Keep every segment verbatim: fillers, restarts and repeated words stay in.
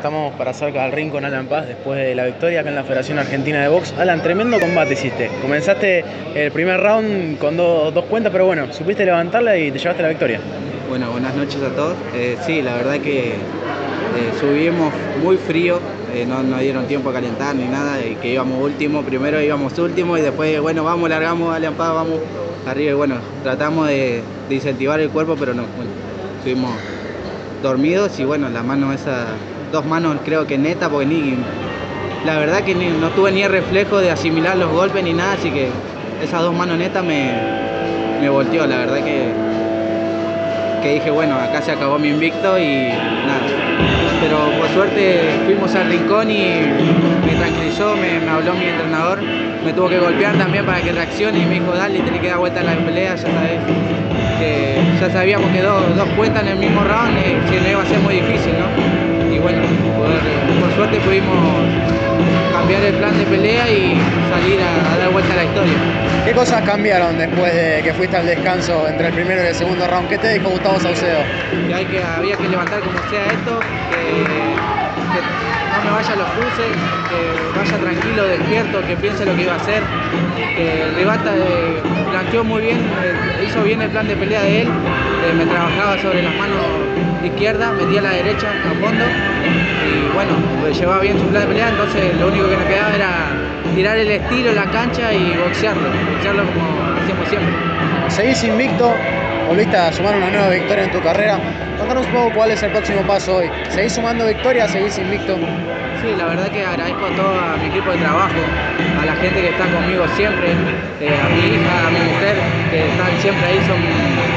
estamos para cerca del ring con Alan Paz después de la victoria acá en la Federación Argentina de Box. Alan, tremendo combate hiciste. Comenzaste el primer round con do, dos cuentas, pero bueno, supiste levantarla y te llevaste la victoria. Bueno, buenas noches a todos. Eh, sí, la verdad que eh, subimos muy frío, eh, no nos dieron tiempo a calentar ni nada, y que íbamos último, primero íbamos último y después, bueno, vamos, largamos, Alan Paz, vamos arriba, y bueno, tratamos de, de incentivar el cuerpo, pero no, bueno, estuvimos dormidos y bueno, las manos esas, dos manos creo que neta, porque ni, la verdad que ni, no tuve ni el reflejo de asimilar los golpes ni nada, así que esas dos manos netas me, me volteó, la verdad que, que dije, bueno, acá se acabó mi invicto y nada. Pero por suerte fuimos al rincón y me tranquilizó, me, me habló mi entrenador, me tuvo que golpear también para que reaccione y me dijo, dale, tenés que dar vuelta a la pelea, ya sabés, que ya sabíamos que dos, dos cuentas en el mismo round, eh, que no iba a ser muy difícil, ¿no? Y bueno, por, por suerte pudimos cambiar el plan de pelea y salir a, a dar vuelta a la historia. ¿Qué cosas cambiaron después de que fuiste al descanso entre el primero y el segundo round? ¿Qué te dijo Gustavo Saucedo? Que, hay que había que levantar como sea esto, que, que no me vaya a los cruces, que vaya tranquilo, despierto, que piense lo que iba a hacer, que el debate eh, planteó muy bien, eh, hizo bien el plan de pelea de él, eh, me trabajaba sobre las manos izquierdas, metía la derecha a fondo y bueno, llevaba bien su plan de pelea, entonces lo único que nos quedaba era tirar el estilo, la cancha y boxearlo, boxearlo como hacemos siempre. Seguís invicto, volviste a sumar una nueva victoria en tu carrera. Contanos un poco cuál es el próximo paso hoy. ¿Seguís sumando victorias? ¿Seguís invicto? Sí, la verdad que agradezco a todo a mi equipo de trabajo, a la gente que está conmigo siempre, eh, a mi hija, a mi mujer, que están siempre ahí, son,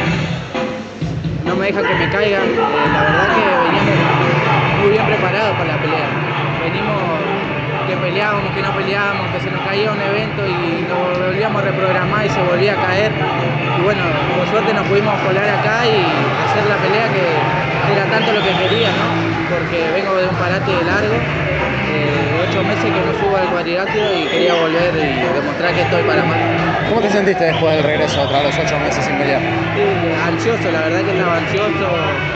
no me dejan que me caiga. Eh, la verdad que veníamos muy bien preparados para la pelea. Venimos que peleábamos, que no peleábamos, que se nos caía un evento y lo volvíamos a reprogramar y se volvía a caer. Y bueno, por suerte nos pudimos colar acá y hacer la pelea que era tanto lo que quería, ¿no? Porque vengo de un parate largo, eh, ocho meses que no subo al cuadrilátero y quería volver y demostrar que estoy para más. ¿Cómo te sentiste después del regreso tras los ocho meses sin pelear? Sí, ansioso, la verdad que estaba ansioso.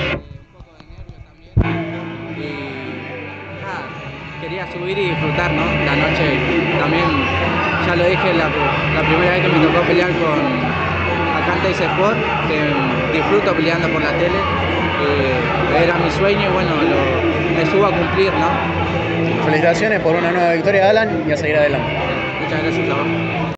Quería subir y disfrutar, ¿no? La noche también, ya lo dije la, la primera vez que me tocó pelear con acá en Teis Sport, que disfruto peleando por la tele, eh, era mi sueño y bueno, lo, me subo a cumplir, ¿no? Felicitaciones por una nueva victoria, Alan, y a seguir adelante. Muchas gracias a vos.